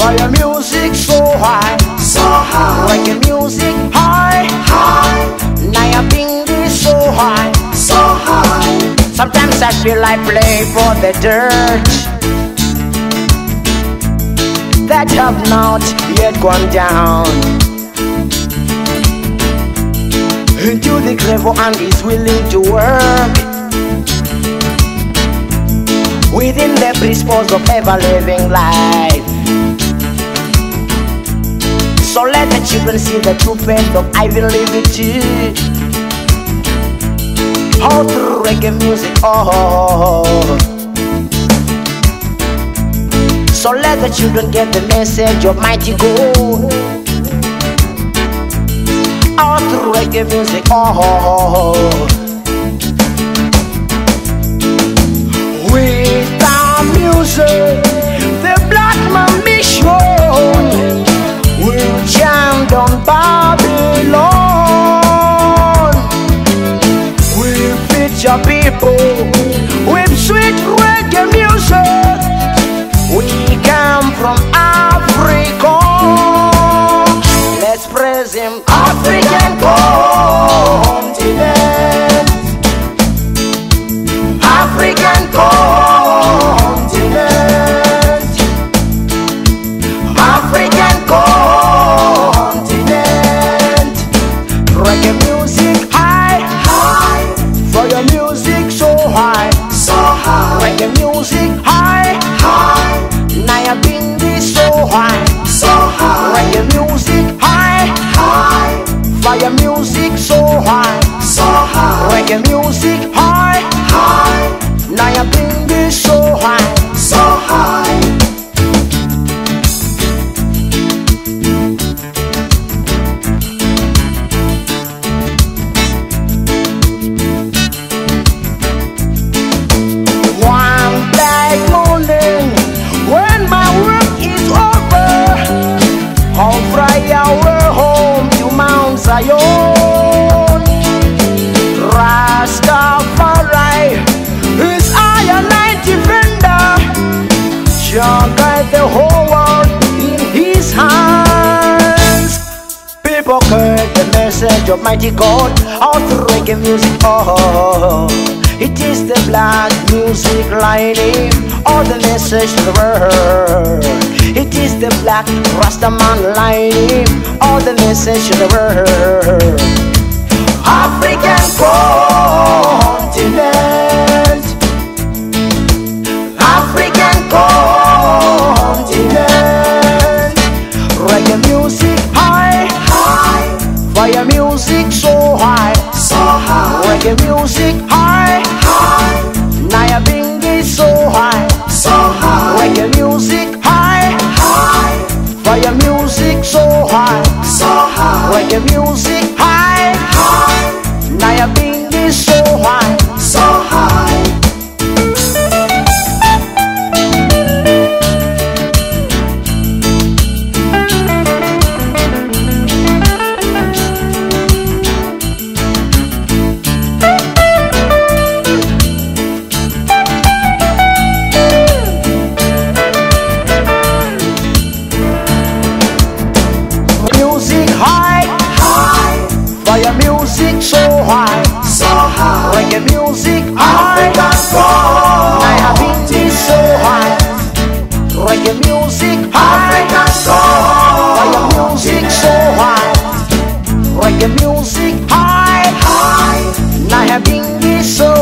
Fire music so high, so high. reggae music high, High, Naya Bingi so high, so high. sometimes I feel I play for the dirt that have not yet gone down into the grave and is willing to work within the principles of ever-living life. So let the children see the true faith of Ivy Liberty. All through reggae music, oh. So let the children get the message of mighty God. All through reggae music, oh. With our music, the black man mission will jam down Babylon. We'll feature people with sweet reggae music. We come from Africa. Let's praise him, African continent. African continent. African continent. Reggae music high, High, fire music so high, so high. reggae music high, High, Naya Bingi so high, so high. reggae music high, High, fire music so high, so high. reggae music high, High, Naya Bingi so high. so high. One black morning, when my work is over, I'll fly our home to Mount Zion. Rastafari is I night defender, shall guide the whole world in his hands. People heard the message of mighty God all through reggae music, oh. It is the black music lining all the message to the world. It is the black Rastaman lining all the message to the world. African continent. African continent. Reggae music high, High, fire music so high, so high. reggae music high, High, Naya Bingi so high, so high. reggae music high, High, fire music so high, so high. reggae music high, High, Naya Bingi so high. so high. Music high, High, fire music so high, so high. reggae music high, African Naya Bingi so high, reggae music high, fire music so high, reggae music high, High, Naya Bingi so